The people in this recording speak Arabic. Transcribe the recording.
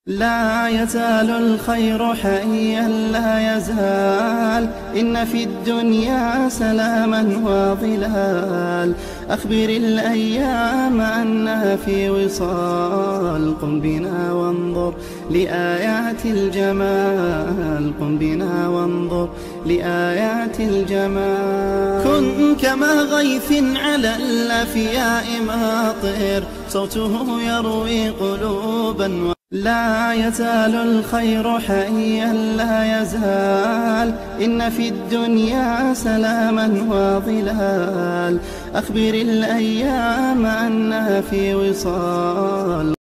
لا يزال الخير حيا لا يزال، إن في الدنيا سلاما وظلال. أخبر الأيام أنها في وصال، قم بنا وانظر لآيات الجمال، قم بنا وانظر لآيات الجمال. كن كما غيث على الأفياء ماطر، صوته يروي قلوبا. لا يزال الخير حيا لا يزال، إن في الدنيا سلاما وظلال. أخبر الأيام أنها في وصال.